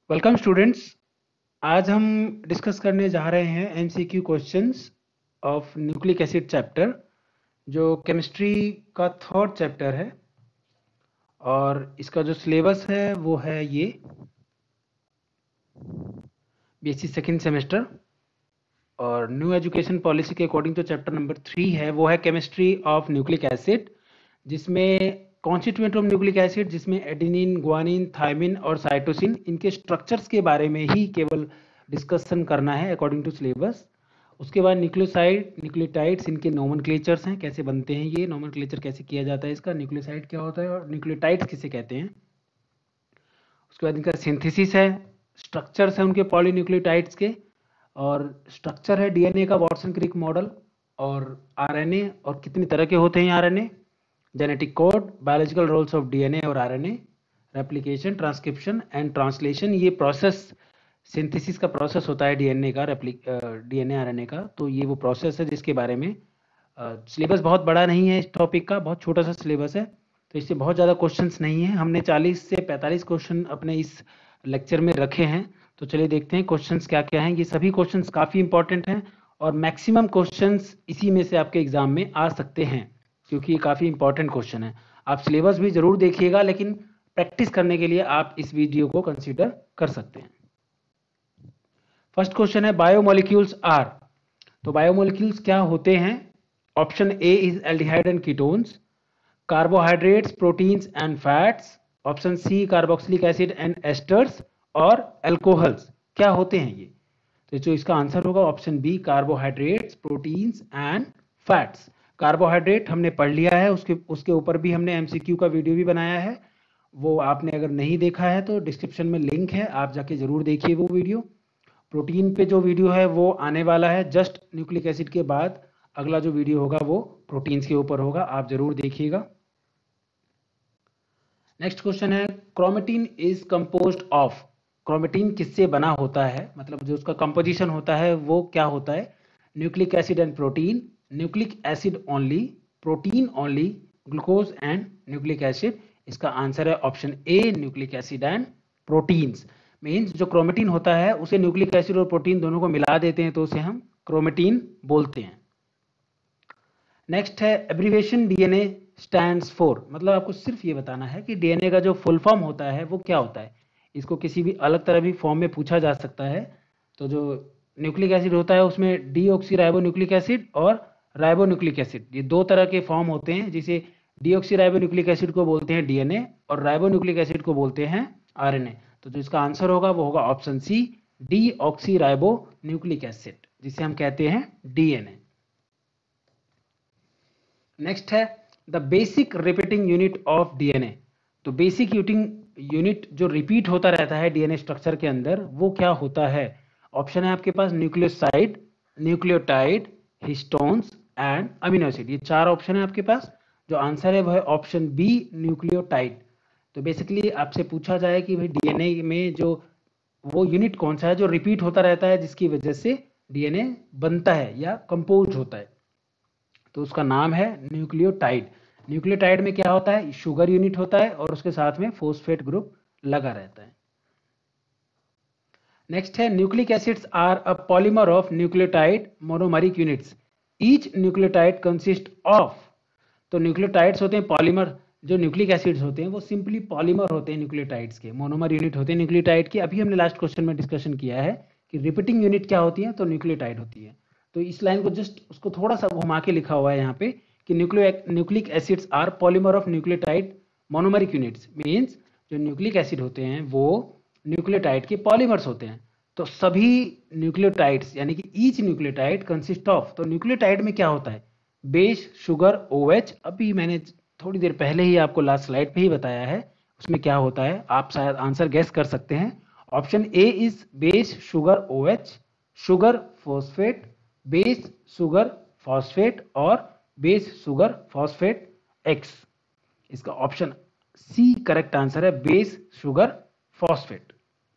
Welcome students. आज हम discuss करने जा रहे हैं MCQ questions of nucleic acid chapter, जो केमिस्ट्री का थर्ड चैप्टर है। और इसका जो सिलेबस है वो है ये बीएससी सेकेंड सेमेस्टर। और न्यू एजुकेशन पॉलिसी के अकॉर्डिंग जो चैप्टर नंबर 3 है वो है केमिस्ट्री ऑफ न्यूक्लिक एसिड, जिसमें constituent of nucleic acid, adenine guanine, thymine, थायमिन और साइटोसिन, इनके स्ट्रक्चर्स के बारे में ही केवल डिस्कशन करना है अकॉर्डिंग टू सिलेबस। उसके बाद न्यूक्लियोसाइड, न्यूक्लियोटाइड्स, इनके नोमेनक्लेचर्स हैं, कैसे बनते हैं, ये नोमेनक्लेचर कैसे किया जाता है इसका, न्यूक्लियोसाइड क्या होता है और न्यूक्लियोटाइड्स किसे कहते हैं। उसके बाद इनका सिंथेसिस है, स्ट्रक्चर्स हैं उनके पॉलीन्यूक्लियोटाइड्स के, और स्ट्रक्चर है डीएनए का वाटसन क्रिक मॉडल, और आरएनए और कितनी तरह के होते हैं RNA, genetic code, biological roles of DNA और RNA, replication, transcription and translation. ये प्रोसेस, सिंथेसिस का प्रोसेस होता है डीएनए का, डीएनए आरएनए का। तो ये वो प्रोसेस है जिसके बारे में सिलेबस बहुत बड़ा नहीं है, इस टॉपिक का बहुत छोटा सा सिलेबस है, तो इससे बहुत ज़्यादा क्वेश्चंस नहीं है। हमने 40 से 45 क्वेश्चन अपने इस लेक्चर में रखे हैं। तो चलिए देखते हैं क्वेश्चंस क्या क्या हैं। ये सभी क्वेश्चंस काफ़ी इंपॉर्टेंट हैं और मैक्सिमम क्वेश्चंस इसी में से आपके एग्जाम में आ सकते हैं, क्योंकि ये काफ़ी इंपॉर्टेंट क्वेश्चन है। आप सिलेबस भी ज़रूर देखिएगा, लेकिन प्रैक्टिस करने के लिए आप इस वीडियो को कंसिडर कर सकते हैं। फर्स्ट क्वेश्चन है बायोमोलिक्यूल्स आर। तो बायोमोलिक्यूल्स क्या होते हैं? Option A is aldehyde and ketones, carbohydrates, proteins and fats. Option C carboxylic acid and esters, और एल्कोहल्स। क्या होते हैं ये? तो जो इसका आंसर होगा option B, carbohydrates, proteins and fats. Carbohydrate हमने पढ़ लिया है, उसके ऊपर भी हमने एमसीक्यू का वीडियो भी बनाया है। वो आपने अगर नहीं देखा है तो डिस्क्रिप्शन में लिंक है, आप जाके जरूर देखिए वो वीडियो। प्रोटीन पे जो वीडियो है वो आने वाला है, जस्ट न्यूक्लिक एसिड के बाद अगला जो वीडियो होगा वो प्रोटीन्स के ऊपर होगा, आप जरूर देखिएगा। नेक्स्ट क्वेश्चन है chromatin is composed of. Chromatin किससे बना होता है, मतलब जो उसका कंपोजिशन होता है वो क्या होता है? Nucleic acid and protein, nucleic acid only, protein only, glucose and nucleic acid. इसका आंसर है option A, nucleic acid and proteins. Means जो क्रोमेटिन होता है उसे न्यूक्लिक एसिड और प्रोटीन दोनों को मिला देते हैं तो उसे हम क्रोमेटिन बोलते हैं। नेक्स्ट है एब्रीविएशन डीएनए स्टैंड्स फॉर। मतलब आपको सिर्फ ये बताना है कि डीएनए का जो फुल फॉर्म होता है वो क्या होता है। इसको किसी भी अलग तरह भी फॉर्म में पूछा जा सकता है। तो जो न्यूक्लिक एसिड होता है उसमें डीऑक्सी राइबो न्यूक्लिक एसिड और राइबो न्यूक्लिक एसिड, ये दो तरह के फॉर्म होते हैं, जिसे डीऑक्सी राइबो न्यूक्लिक एसिड को बोलते हैं डीएनए और राइबो न्यूक्लिक एसिड को बोलते हैं आरएनए। तो जो इसका आंसर होगा वो होगा option C, deoxy ribo nucleic acid, जिसे हम कहते हैं डीएनए। नेक्स्ट है the basic repeating unit of DNA. तो बेसिक यूनिट जो रिपीट होता रहता है डीएनए स्ट्रक्चर के अंदर वो क्या होता है? ऑप्शन है आपके पास nucleoside, nucleotide, histones and amino acid. ये चार ऑप्शन है आपके पास। जो आंसर है वह है ऑप्शन बी, न्यूक्लियोटाइड। तो बेसिकली आपसे पूछा जाए कि भाई डीएनए में जो वो यूनिट कौन सा है जो रिपीट होता रहता है, जिसकी वजह से डीएनए बनता है या कंपोज होता है, तो उसका नाम है न्यूक्लियोटाइड। न्यूक्लियोटाइड में क्या होता है? शुगर यूनिट होता है और उसके साथ में फोस्फेट ग्रुप लगा रहता है। नेक्स्ट है nucleic acids are a polymer of nucleotide monomeric units. Each nucleotide consist of. तो न्यूक्लियोटाइड्स होते हैं पॉलीमर, जो न्यूक्लिक एसिड्स होते हैं वो सिंपली पॉलीमर होते हैं न्यूक्लियोटाइड्स के, मोनोमर यूनिट होते हैं न्यूक्लियोटाइड के। अभी हमने लास्ट क्वेश्चन में डिस्कशन किया है कि रिपीटिंग यूनिट क्या होती है, तो न्यूक्लियोटाइड होती है। तो इस लाइन को जस्ट उसको थोड़ा सा घुमा के लिखा हुआ है यहाँ पे कि nucleic acids are polymer of nucleotide monomeric units. Means जो न्यूक्लिक एसिड होते हैं वो न्यूक्लियोटाइड के पॉलीमर्स होते हैं। तो सभी न्यूक्लियोटाइड्स यानी कि ईच न्यूक्लियोटाइड कंसिस्ट ऑफ। तो न्यूक्लियोटाइड में क्या होता है? Base, sugar, OH। अभी मैंने थोड़ी देर पहले ही आपको लास्ट स्लाइड पे ही बताया है उसमें क्या होता है, आप शायद आंसर गेस कर सकते हैं। Option A is base, sugar, OH, sugar, phosphate, base, sugar, phosphate और बेस, शुगर, फॉस्फेट X। इसका ऑप्शन सी करेक्ट आंसर है, बेस, शुगर, फॉस्फेट।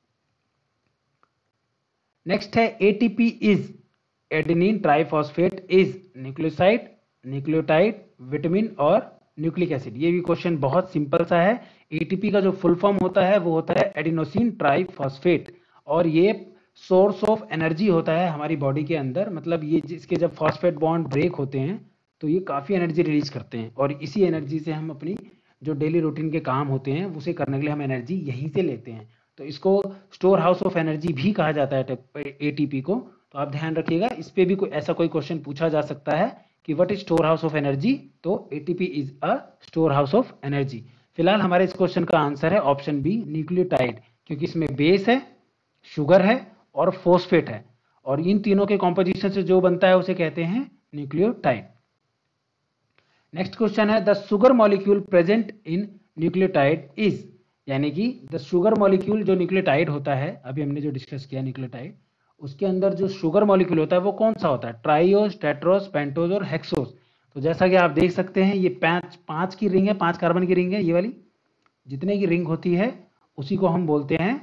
नेक्स्ट है ATP is adenine triphosphate is nucleoside, nucleotide, vitamin और nucleic acid. ये भी question बहुत simple सा है, एटीपी का जो फुल फॉर्म होता है वो होता है एडिनोसिन ट्राइफॉस्फेट, और ये सोर्स ऑफ एनर्जी होता है हमारी बॉडी के अंदर। मतलब ये जिसके जब फॉस्फेट बॉन्ड ब्रेक होते हैं तो ये काफ़ी एनर्जी रिलीज करते हैं, और इसी एनर्जी से हम अपनी जो डेली रूटीन के काम होते हैं उसे करने के लिए हम एनर्जी यहीं से लेते हैं। तो इसको स्टोर हाउस ऑफ एनर्जी भी कहा जाता है एटीपी को। तो आप ध्यान रखिएगा, इस पे भी कोई ऐसा कोई क्वेश्चन पूछा जा सकता है कि what is storehouse of energy, तो ATP is a storehouse of energy. फिलहाल हमारे इस क्वेश्चन का आंसर है ऑप्शन बी, न्यूक्लियोटाइड, क्योंकि इसमें बेस है, शुगर है और फॉस्फेट है, और इन तीनों के कॉम्पोजिशन से जो बनता है उसे कहते हैं न्यूक्लियोटाइड। नेक्स्ट क्वेश्चन है the sugar molecule present in nucleotide is, यानी कि द शुगर मॉलिक्यूल जो न्यूक्लियोटाइड होता है, अभी हमने जो डिस्कस किया न्यूक्लियोटाइड, उसके अंदर जो शुगर मॉलिक्यूल होता है वो कौन सा होता है? ट्राइओस, टेट्रोस, पेंटोस और हेक्सोस। तो जैसा कि आप देख सकते हैं ये पांच की रिंग है, 5 कार्बन की रिंग है, ये वाली जितने की रिंग होती है उसी को हम बोलते हैं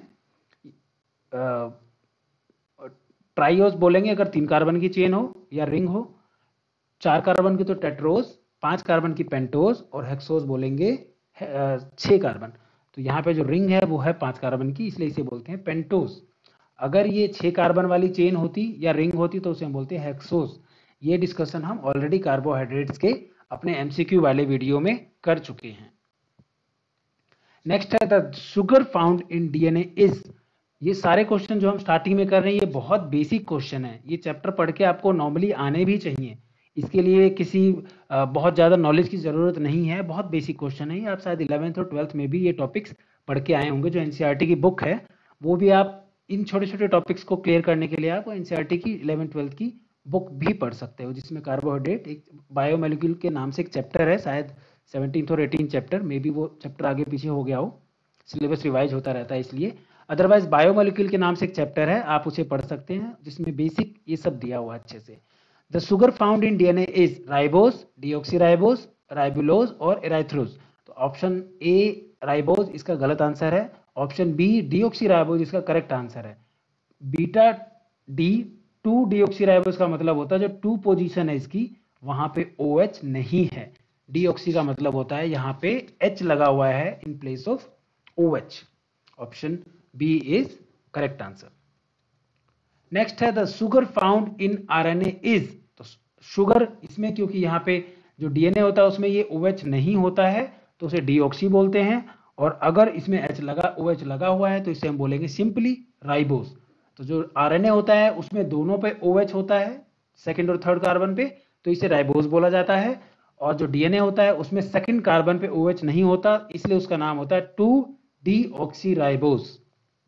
ट्राइओस बोलेंगे अगर 3 कार्बन की चेन हो या रिंग हो, 4 कार्बन की तो टेट्रोस, 5 कार्बन की पेंटोस, और हेक्सोस बोलेंगे 6 कार्बन। तो यहाँ पे जो रिंग है वो है 5 कार्बन की, इसलिए इसे बोलते हैं पेंटोस। अगर ये 6 कार्बन वाली चेन होती या रिंग होती तो उसे हम बोलते हैं हेक्सोस। ये डिस्कशन हम ऑलरेडी कार्बोहाइड्रेट्स के अपने एमसीक्यू वाले वीडियो में कर चुके हैं। नेक्स्ट है the sugar found in DNA is. ये सारे क्वेश्चन जो हम स्टार्टिंग में कर रहे हैं ये बहुत बेसिक क्वेश्चन है, ये चैप्टर पढ़ के आपको नॉर्मली आने भी चाहिए, इसके लिए किसी बहुत ज़्यादा नॉलेज की ज़रूरत नहीं है, बहुत बेसिक क्वेश्चन है। आप शायद 11th और 12th में भी ये टॉपिक्स पढ़ के आए होंगे। जो एनसीईआरटी की बुक है वो भी आप इन छोटे छोटे टॉपिक्स को क्लियर करने के लिए आप एनसीईआरटी की 11th 12th की बुक भी पढ़ सकते हो, जिसमें कार्बोहाइड्रेट एक बायोमोलिक्यूल के नाम से एक चैप्टर है, शायद 17th और 18th चैप्टर, मे बी वो चैप्टर आगे पीछे हो गया हो, सिलेबस रिवाइज होता रहता है इसलिए। अदरवाइज बायोमोलिक्यूल के नाम से एक चैप्टर है, आप उसे पढ़ सकते हैं, जिसमें बेसिक ये सब दिया हुआ है अच्छे से। The sugar found in DNA is ribose, deoxyribose, ribulose और एराइथ्रोज। तो ऑप्शन ए राइबोस इसका गलत आंसर है, ऑप्शन बी डीऑक्सीराइबोस इसका करेक्ट आंसर है। बीटा डी 2 डीऑक्सीराइबोस का मतलब होता है जो 2 पोजीशन है इसकी वहां पे OH नहीं है। डीऑक्सी का मतलब होता है यहाँ पे H लगा हुआ है in place of OH। Option B is correct answer. Next है the sugar found in RNA is. तो शुगर इसमें क्योंकि यहाँ पे जो डीएनए होता है उसमें ये OH नहीं होता है तो उसे डीऑक्सी बोलते हैं, और अगर इसमें OH लगा हुआ है तो इसे हम बोलेंगे सिंपली राइबोस। तो जो आरएनए होता है उसमें दोनों पे OH होता है, सेकंड और थर्ड कार्बन पे, तो इसे राइबोस बोला जाता है। और जो डीएनए होता है उसमें सेकंड कार्बन पे OH नहीं होता, इसलिए उसका नाम होता है 2 डीऑक्सीराइबोस।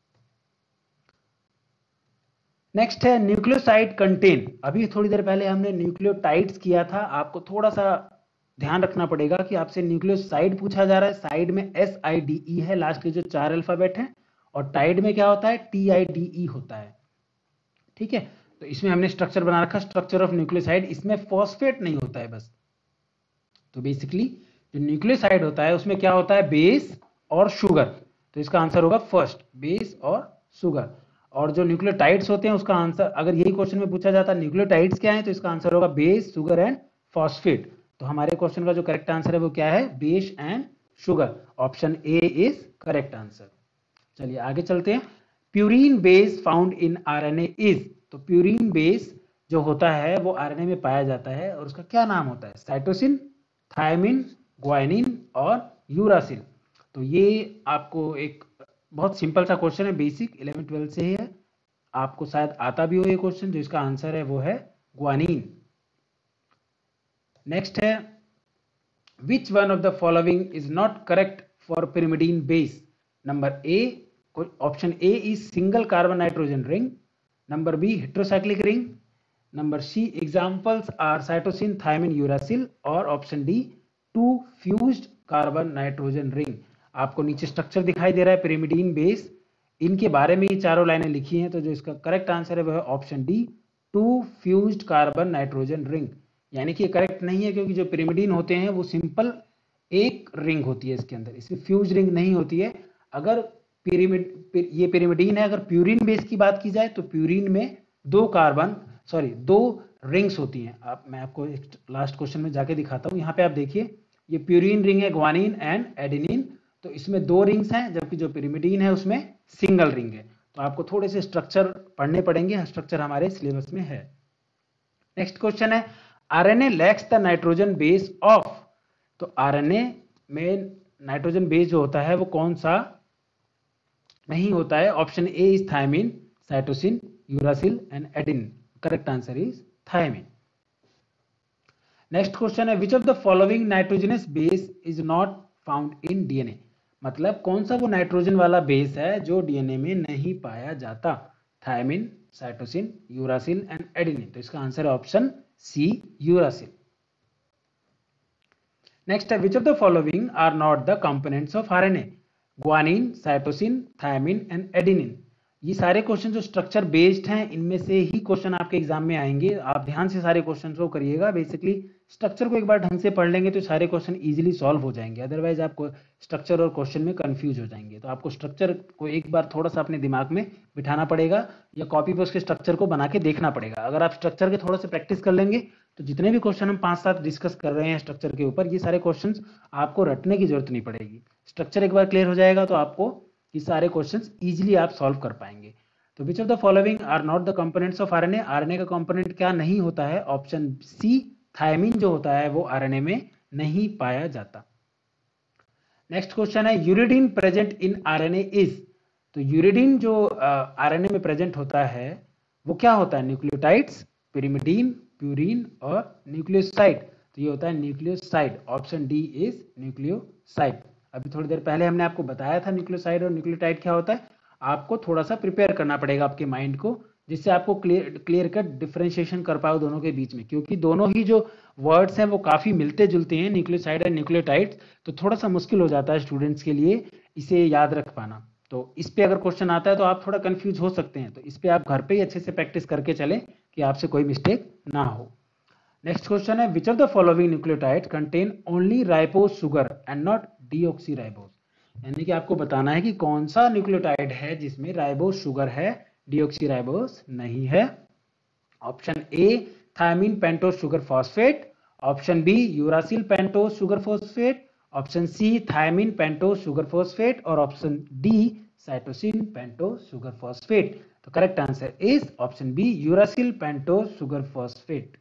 नेक्स्ट है न्यूक्लियोसाइड कंटेन। अभी थोड़ी देर पहले हमने न्यूक्लियोटाइड्स किया था, आपको थोड़ा सा ध्यान रखना पड़ेगा कि आपसे न्यूक्लियोसाइड पूछा जा रहा है, साइड में SIDE है, लास्ट के जो 4 अल्फाबेट हैं, और टाइड में क्या होता है TIDE होता है। ठीक है, तो इसमें हमने स्ट्रक्चर बना रखा, स्ट्रक्चर ऑफ न्यूक्लियोसाइड, इसमें फॉस्फेट नहीं होता है बस। तो बेसिकली जो न्यूक्लियोसाइड होता है उसमें क्या होता है, बेस और शुगर। तो इसका आंसर होगा फर्स्ट, बेस और शुगर। और जो न्यूक्लियोटाइड्स होते हैं उसका आंसर, अगर यही क्वेश्चन में पूछा जाता है न्यूक्लियोटाइड्स क्या है, तो इसका आंसर होगा बेस, शुगर एंड फॉस्फेट। तो हमारे क्वेश्चन का जो करेक्ट आंसर है वो क्या है, base and sugar. Option A is correct answer. चलिए आगे चलते हैं। Purine base found in RNA is. तो प्यूरिन बेस जो होता है वो आरएनए में पाया जाता है, और उसका क्या नाम होता है, साइटोसिन, थायमिन, ग्वानिन और यूरासिल। तो ये आपको एक बहुत सिंपल सा क्वेश्चन है, बेसिक 11 12 से ही है, आपको शायद आता भी हो ये क्वेश्चन। जो इसका आंसर है वो है ग्वानिन। नेक्स्ट है which one of the following is not correct for pyrimidine base. Number A, option A is single carbon nitrogen ring, number B heterocyclic ring, number C examples are cytosine, thymine, uracil, और option D 2 fused carbon nitrogen ring. आपको नीचे structure दिखाई दे रहा है pyrimidine base, इनके बारे में ये चारों लाइनें लिखी हैं। तो जो इसका करेक्ट आंसर है वो है option D 2 fused carbon nitrogen ring. यानी कि ये करेक्ट नहीं है, क्योंकि जो pyrimidine होते हैं वो सिंपल एक रिंग होती है इसके अंदर, इसमें फ्यूज रिंग नहीं होती है। अगर ये pyrimidine है, अगर प्यूरिन बेस की बात की जाए तो प्यूरिन में 2 रिंग्स होती हैं। मैं आपको लास्ट क्वेश्चन में जाके दिखाता हूँ। यहाँ पे आप देखिए, ये प्यूरिन रिंग है ग्वानिन एंड एडेनिन, तो इसमें 2 रिंग्स हैं, जबकि जो pyrimidine है उसमें सिंगल रिंग है। तो आपको थोड़े से स्ट्रक्चर पढ़ने पड़ेंगे, स्ट्रक्चर हमारे सिलेबस में है। नेक्स्ट क्वेश्चन है RNA lacks the nitrogen base of. तो आरएनए में नाइट्रोजन बेस जो होता है वो कौन सा नहीं होता है? Option A is thymine, cytosine, uracil and adenine. Correct answer is thymine. Next question है which of the following nitrogenous base is not found in DNA. मतलब कौन सा वो नाइट्रोजन वाला बेस है जो डीएनए में नहीं पाया जाता? Thymine, cytosine, uracil and adenine. तो इसका आंसर है ऑप्शन सी, यूरासिल। नेक्स्ट है which of the following are not the components of RNA. Guanine, cytosine, thymine and adenine. ये सारे क्वेश्चन जो स्ट्रक्चर बेस्ड हैं, इनमें से ही क्वेश्चन आपके एग्जाम में आएंगे। आप ध्यान से सारे क्वेश्चन को करिएगा। बेसिकली स्ट्रक्चर को एक बार ढंग से पढ़ लेंगे तो सारे क्वेश्चन इजीली सॉल्व हो जाएंगे, अदरवाइज आप स्ट्रक्चर और क्वेश्चन में कंफ्यूज हो जाएंगे। तो आपको स्ट्रक्चर को एक बार थोड़ा सा अपने दिमाग में बिठाना पड़ेगा या कॉपी पे उसके स्ट्रक्चर को बना के देखना पड़ेगा। अगर आप स्ट्रक्चर के थोड़ा से प्रैक्टिस कर लेंगे तो जितने भी क्वेश्चन हम 5-7 डिस्कस कर रहे हैं स्ट्रक्चर के ऊपर, ये सारे क्वेश्चंस आपको रटने की जरूरत नहीं पड़ेगी। स्ट्रक्चर एक बार क्लियर हो जाएगा तो आपको ये सारे क्वेश्चंस इजीली आप सॉल्व कर पाएंगे। तो which of the following are not the components of RNA. RNA का कंपोनेंट क्या नहीं होता है? ऑप्शन सी, थायमिन जो होता है वो आरएनए में नहीं पाया जाता। नेक्स्ट क्वेश्चन है uridine present in RNA is. तो यूरिडीन जो आरएनए में प्रेजेंट होता है वो क्या होता है? न्यूक्लियोटाइड्स, पिरिमिडीन, प्यूरिन और न्यूक्लियोसाइड। तो ये होता है nucleoside. Option D is nucleoside. अभी थोड़ी देर पहले हमने आपको बताया था न्यूक्लियोसाइड और न्यूक्लियोटाइड क्या होता है। आपको थोड़ा सा प्रिपेयर करना पड़ेगा आपके माइंड को, जिससे आपको क्लियर कट डिफरेंशिएशन कर पाओ दोनों के बीच में, क्योंकि दोनों ही जो वर्ड्स हैं वो काफी मिलते जुलते हैं, न्यूक्लियोसाइड और न्यूक्लियोटाइड्स। तो थोड़ा सा मुश्किल हो जाता है स्टूडेंट्स के लिए इसे याद रख पाना। तो इस पे अगर क्वेश्चन आता है तो आप थोड़ा कंफ्यूज हो सकते हैं। तो इस पे आप घर पे ही अच्छे से प्रैक्टिस करके चलें कि आपसे कोई मिस्टेक ना हो। नेक्स्ट क्वेश्चन है which of the following nucleotide contain only ribose sugar and not deoxyribose. यानी कि आपको बताना है कि कौन सा न्यूक्लियोटाइड है जिसमें राइबोज शुगर है, डीऑक्सीराइबोज नहीं है। Option A thymine pentose sugar phosphate, option B uracil pentose sugar phosphate, option C thymine pentose sugar phosphate और option D cytosine pentose sugar phosphate. तो correct answer is option B, uracil pentose sugar phosphate.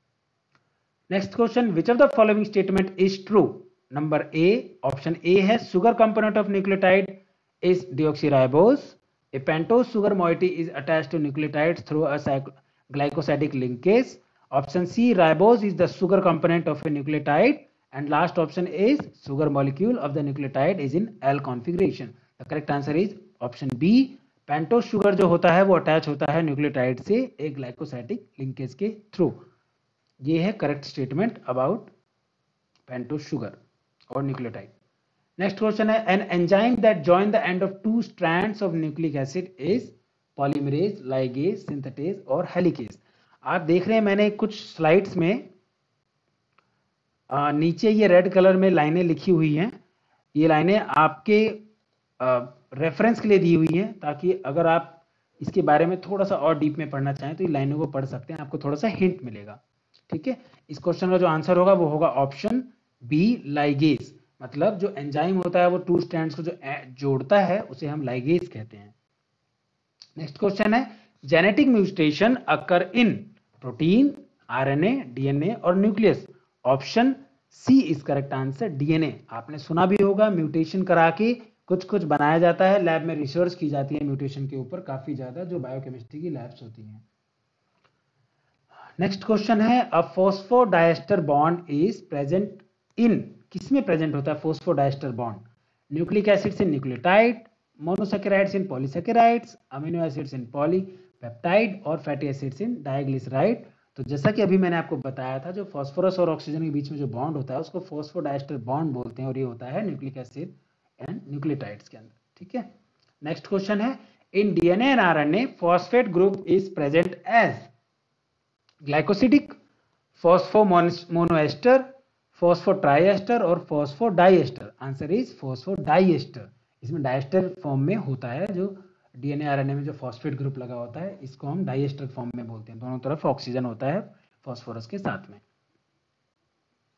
Next question which of the following statement is true. Number A, option A है sugar component of nucleotide is deoxyribose. A pentose sugar moiety is attached to nucleotides through a glycosidic linkage. Option C, ribose is the sugar component of a nucleotide. And last option is sugar molecule of the nucleotide is in L configuration. The correct answer is option B, pentose sugar जो होता है वो attach होता है nucleotide से एक glycosidic linkage के through. ये है correct statement about pentose sugar और न्यूक्लियोटाइड। नेक्स्ट क्वेश्चन है an enzyme that join the end of 2 strands of nucleic acid is polymerase, ligase, synthetase और हेलिकेज। आप देख रहे हैं मैंने कुछ स्लाइड्स में नीचे ये रेड कलर में लाइनें लिखी हुई हैं। ये लाइनें आपके रेफरेंस के लिए दी हुई हैं, ताकि अगर आप इसके बारे में थोड़ा सा और डीप में पढ़ना चाहें तो इन लाइनों को पढ़ सकते हैं, आपको थोड़ा सा हिंट मिलेगा। ठीक है, इस क्वेश्चन का जो आंसर होगा वो होगा ऑप्शन बी, लाइगेज। मतलब जो एंजाइम होता है वो 2 स्ट्रैंड्स को जो जोड़ता है उसे हम लाइगेज कहते हैं। नेक्स्ट क्वेश्चन है genetic mutation occur in protein, RNA, DNA और nucleus. Option C is correct answer, DNA. आपने सुना भी होगा म्यूटेशन करा के कुछ कुछ बनाया जाता है, लैब में रिसर्च की जाती है म्यूटेशन के ऊपर काफी ज्यादा, जो बायोकेमिस्ट्री की लैब्स होती हैं। नेक्स्ट क्वेश्चन है a phosphodiester bond is present in. किसमें प्रेजेंट होता है phosphodiester bond? Nucleic acids in nucleotide, monosaccharides in polysaccharides, amino acids in polypeptide और फैटी एसिड्स इन डाइग्लिसराइड। तो जैसा कि अभी मैंने आपको बताया था, जो फॉस्फोरस और ऑक्सीजन के बीच में जो बॉन्ड होता है उसको फॉस्फोडाइस्टर बॉन्ड बोलते हैं, और ये होता है न्यूक्लिक एसिड एंड न्यूक्लियोटाइड्स के अंदर। ठीक है, नेक्स्ट क्वेश्चन है in DNA and RNA phosphate group is present as glycosidic, phosphomonoester, phosphotriester और फॉस्फोडाइएस्टर। Answer is phosphodiester. इसमें डाइएस्टर फॉर्म में होता है, जो डीएनए आरएनए में जो फॉस्फेट ग्रुप लगा होता है इसको हम डाइएस्टर फॉर्म में बोलते हैं। दोनों तरफ ऑक्सीजन होता है फॉस्फोरस के साथ में।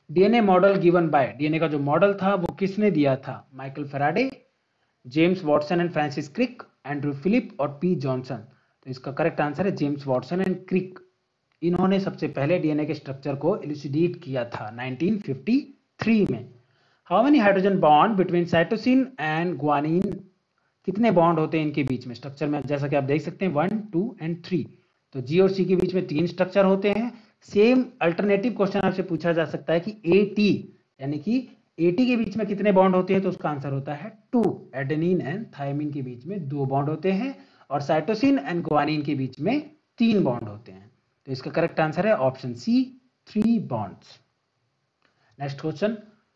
DNA model given by, DNA का जो मॉडल था वो किसने दिया था? Michael Faraday, James Watson and Francis Crick, Andrew Philip और पी जॉनसन। तो इसका करेक्ट आंसर है जेम्स वॉटसन एंड क्रिक। इन्होंने सबसे पहले डीएनए के स्ट्रक्चर को इल्यूसिडेट किया था 1953 में। How many hydrogen bond between cytosine and guanine, कितने बॉन्ड होते हैं इनके बीच में स्ट्रक्चर में? जैसा कि आप देख सकते हैं 1, 2 एंड 3। तो जी और सी के बीच में 3 स्ट्रक्चर होते हैं। सेम अल्टरनेटिव क्वेश्चन आपसे पूछा जा सकता है कि एटी, यानी कि एटी के बीच में कितने बॉन्ड होते हैं? तो उसका आंसर होता है 2। एडेनिन एंड थायमिन के बीच में 2 बॉन्ड होते हैं और साइटोसिन एंड ग्वानिन के बीच में 3 बॉन्ड होते हैं। तो इसका करेक्ट आंसर है option C, 3 bonds. Next question,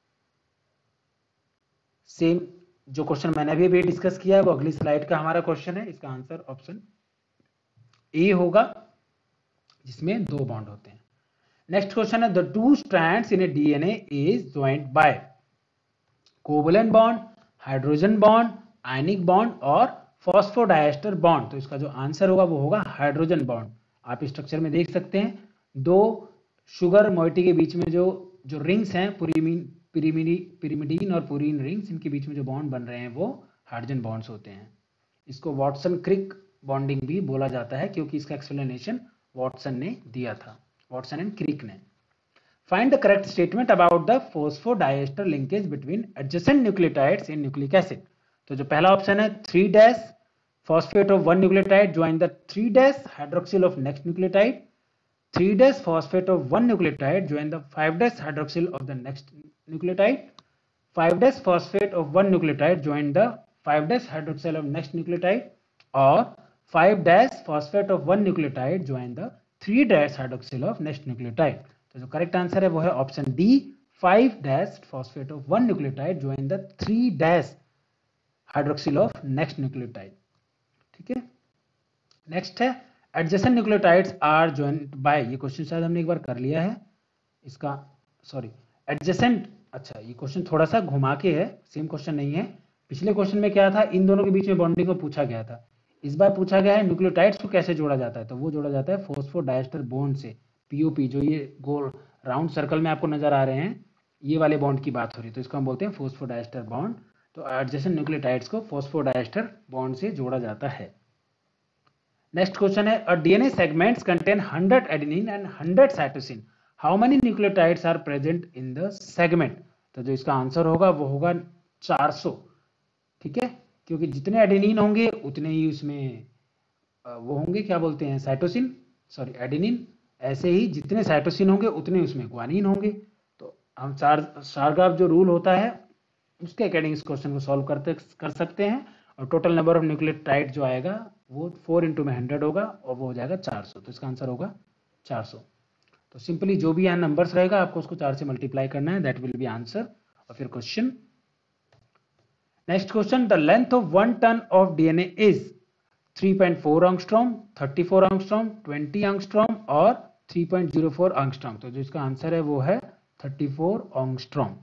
same जो क्वेश्चन मैंने अभी डिस्कस किया है वो अगली स्लाइड का हमारा क्वेश्चन है। इसका आंसर ऑप्शन ए होगा, जिसमें 2 बॉन्ड होते हैं। नेक्स्ट क्वेश्चन है, the 2 strands in a DNA is joint by covalent bond, hydrogen bond, ionic bond और फॉस्फोडाइएस्टर बॉन्ड। तो इसका जो आंसर होगा वो होगा हाइड्रोजन बॉन्ड। आप स्ट्रक्चर में देख सकते हैं 2 शुगर मोइटी के बीच में जो रिंग्स हैं, पिरिमिडीन और पुरीन रिंग्स, इनके बीच में जो बॉन्ड बन रहे हैं वो हाइड्रोजन बॉन्ड्स होते हैं। इसको वॉटसन क्रिक बॉन्डिंग भी बोला जाता है क्योंकि इसका एक्सप्लेनेशन वॉटसन ने दिया था, वॉटसन एंड क्रिक ने। Find the correct statement about the phosphodiester linkage between adjacent nucleotides in nucleic acid. तो जो पहला ऑप्शन है 3' phosphate of one nucleotide join the 3' hydroxyl of next nucleotide, 3' phosphate of one nucleotide join the 5' hydroxyl of the next nucleotide, 5' phosphate of one nucleotide join the 5' hydroxyl of next nucleotide, और 5' phosphate of one nucleotide join the 3' hydroxyl of next nucleotide। तो जो correct answer है वो है option D, 5' phosphate of one nucleotide join the 3' hydroxyl of next nucleotide। ठीक है। Next है adjacent nucleotides are joined by, ये क्वेश्चन शायद हमने एक बार कर लिया है इसका, सॉरी एडजेसेंट, अच्छा ये क्वेश्चन थोड़ा सा घुमा के है, सेम क्वेश्चन नहीं है। पिछले क्वेश्चन में क्या था, इन दोनों के बीच में बॉन्डिंग को पूछा गया था। इस बार पूछा गया है न्यूक्लियोटाइड्स को कैसे जोड़ा जाता है, तो वो जोड़ा जाता है फॉस्फोडाइएस्टर बॉन्ड से। पीओपी, जो ये गोल राउंड सर्कल में आपको नजर आ रहे हैं, ये वाले बॉन्ड की बात हो रही है, तो इसको हम बोलते हैं फॉस्फोडाइएस्टर बॉन्ड। तो एडजेसेंट न्यूक्लियोटाइड्स को फॉस्फोडाइएस्टर बॉन्ड से जोड़ा जाता है। नेक्स्ट क्वेश्चन है, a DNA segments contain 100 adenine and 100 cytosine, how many nucleotides are present in the segment. तो जो इसका आंसर होगा वो होगा 400। ठीक है, क्योंकि जितने एडेनिन होंगे उतने ही उसमें वो होंगे, क्या बोलते हैं, साइटोसिन, सॉरी एडेनिन। ऐसे ही जितने साइटोसिन होंगे उतने उसमें ग्वानिन होंगे। तो हम शारगाफ जो रूल होता है उसके अकॉर्डिंग इस क्वेश्चन को सॉल्व कर सकते हैं, और टोटल नंबर ऑफ न्यूक्लियोटाइड जो आएगा वो 4 इंटू में 100 होगा और वो हो जाएगा 400। तो इसका आंसर होगा 400। तो सिंपली जो भी यहाँ नंबर्स रहेगा आपको उसको 4 से मल्टीप्लाई करना है, दैट विल बी आंसर। और फिर question, next question, the length of 1 turn of DNA is 3.4 angstrom, 34 angstrom, 20 angstrom और 3.04 एंगस्ट्रॉम। तो जो इसका आंसर है वो है 34 एंगस्ट्रॉम।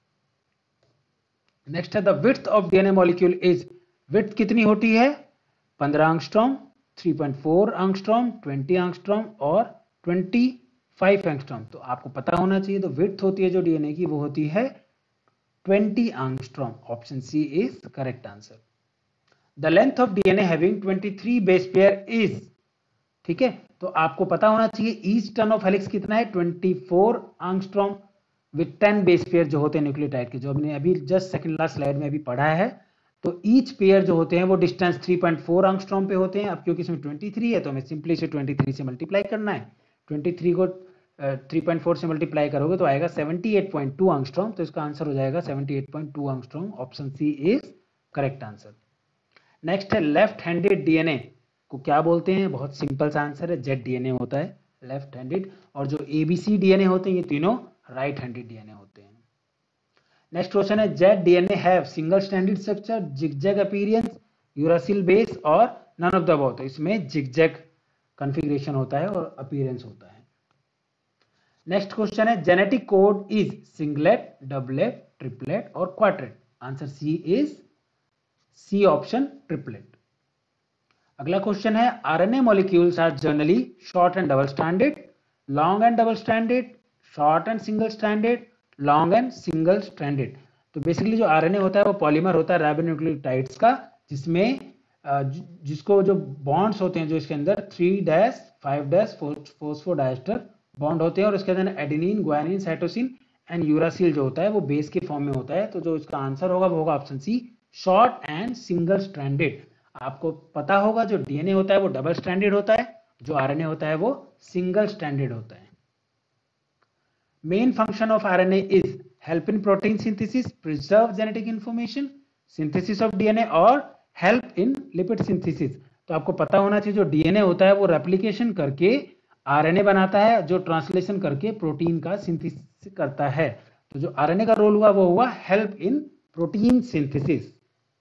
नेक्स्ट है, the width of DNA molecule is, width कितनी होती है, 15 एंगस्ट्रॉम, 3.4 एंगस्ट्रॉम, 20 एंगस्ट्रॉम और 25 एंगस्ट्रॉम। तो आपको पता होना चाहिए, तो विड्थ होती है जो डीएनए की वो होती है 20 angstrom. Option C is correct answer. The length of DNA having 23 base pair is, ठीक है, तो आपको पता होना चाहिए ईच टर्न ऑफ हेलिक्स कितना है, 24 एंगस्ट्रॉम विद 10 बेस पेयर जो होते हैं न्यूक्लियोटाइड के, जो हमने अभी जस्ट सेकंड लास्ट स्लाइड में अभी पढ़ा है। तो ईच पेयर जो होते हैं वो डिस्टेंस 3.4 एंगस्ट्रॉम पे होते हैं। अब क्योंकि इसमें 23 है तो हमें सिंपली से 23 से मल्टीप्लाई करना है। 23 को 3.4 से मल्टीप्लाई करोगे तो आएगा 78.2 एंगस्ट्रॉम। तो इसका आंसर हो जाएगा 78.2 angstrom. Option C is correct answer. Next है, लेफ्ट हैंडेड डीएनए को क्या बोलते हैं, बहुत सिंपल सा आंसर है, जेड डीएनए होता है लेफ्ट हैंडेड। और जो एबीसी डीएनए होते हैं ये तीनों राइट हैंडेड डीएनए होते हैं। नेक्स्ट क्वेश्चन है, Z DNA have single stranded structure, zigzag appearance, uracil base और नन ऑफ द अबव। तो इसमें जिगजैग कॉन्फ़िगरेशन होता है और अपीयरेंस होता है। नेक्स्ट क्वेश्चन है, genetic code is singlet, doublet, triplet और quadrate. Answer C is C option, triplet. अगला क्वेश्चन है, RNA molecules are generally short and double stranded, long and double stranded, short and single stranded, long and single stranded. तो basically जो RNA होता है वो polymer होता है ribonucleotides का, जिसमें जिसको जो बॉन्ड्स होते हैं जो इसके अंदर 3' 5' फॉस्फोडाइस्टर बॉन्ड होते हैं, और इसके अंदर adenine, guanine, cytosine and uracil जो होता है वो बेस के फॉर्म में होता है। तो जो इसका आंसर होगा वो होगा option C, short and single stranded. आपको पता होगा जो डीएनए होता है वो डबल स्ट्रैंडेड होता है, जो आरएनए होता है वो सिंगल स्ट्रैंडेड होता है। Main function of RNA is help in protein synthesis, preserve genetic information, synthesis of DNA और हेल्प इन लिपिड सिंथेसिस। तो आपको पता होना चाहिए जो डीएनए होता है वो रेप्लिकेशन करके आरएनए बनाता है, जो ट्रांसलेशन करके प्रोटीन का सिंथेसिस करता है। तो जो आरएनए का रोल हुआ वो हुआ help in protein synthesis.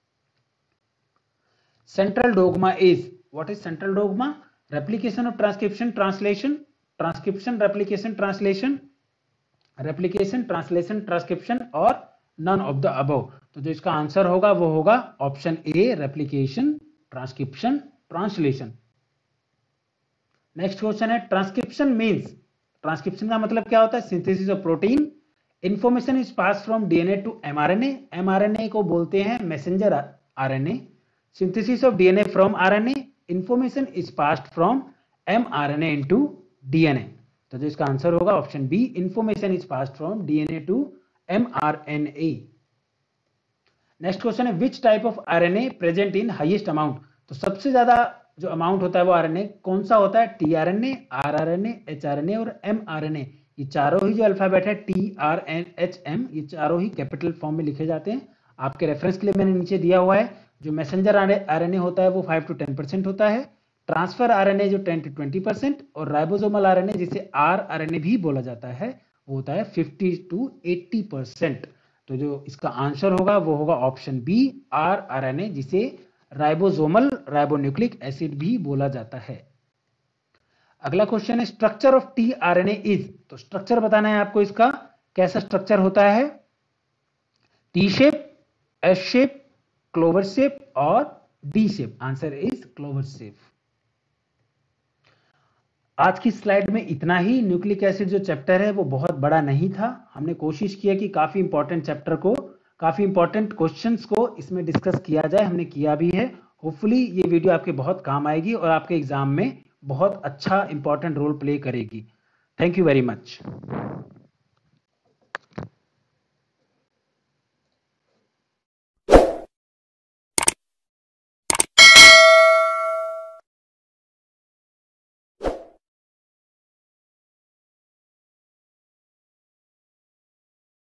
Central dogma is, what is central dogma? Replication of transcription, translation, transcription, replication, translation, replication, translation, transcription और none of the above। तो जो इसका आंसर होगा वो होगा option A, replication, transcription, translation. Next question है transcription means, transcription का मतलब क्या होता है? Synthesis of protein, information is pass from DNA to mRNA, mRNA को बोलते हैं messenger RNA. Synthesis of DNA from RNA, information is passed from mRNA into DNA। तो जो इसका आंसर होगा option B, information is passed from DNA to mRNA। Next question है which type of RNA present in highest amount. तो सबसे ज्यादा जो amount होता है वो आरएनए कौन सा होता है? टीआरएनए, आरआरएनए, एचआरएनए और एमआरएनए। ये चारों ही जो अल्फाबेट है TRNHM, ये चारों ही कैपिटल फॉर्म में लिखे जाते हैं। आपके रेफरेंस के लिए मैंने नीचे दिया हुआ है। जो मैसेंजर आरएनए होता है वो 5 to 10% होता है, ट्रांसफर आरएनए जो 10 to 20%, और राइबोसोमल आरएनए जिसे आरआरएनए भी बोला जाता है वो होता है 50 to 80%। तो जो इसका आंसर होगा वो होगा ऑप्शन बी, आरआरएनए, जिसे राइबोसोमल राइबोन्यूक्लिक एसिड भी बोला जाता है। अगला क्वेश्चन है स्ट्रक्चर ऑफ टीआरएनए इज। तो स्ट्रक्चर बताना है आपको, इसका कैसा स्ट्रक्चर होता है? T shape, S shape, clover shape और D shape. Answer is clover shape. आज की स्लाइड में इतना ही। न्यूक्लिक एसिड जो चैप्टर है वो बहुत बड़ा नहीं था। हमने कोशिश किया कि काफी इंपॉर्टेंट चैप्टर को, काफी इंपॉर्टेंट क्वेश्चंस को इसमें डिस्कस किया जाए, हमने किया भी है। होपफुली ये वीडियो आपके बहुत काम आएगी और आपके एग्जाम में बहुत अच्छा इंपॉर्टेंट रोल प्ले करेगी। Thank you very much.